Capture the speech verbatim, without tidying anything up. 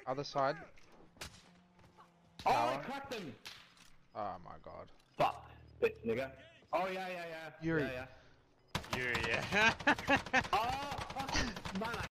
Other side. Oh, Tower. I cracked him! Oh my god. Fuck, bitch nigga. Oh yeah, yeah, yeah. Yuri. Yeah, yeah. Yuri, yeah. Oh, fucking man, I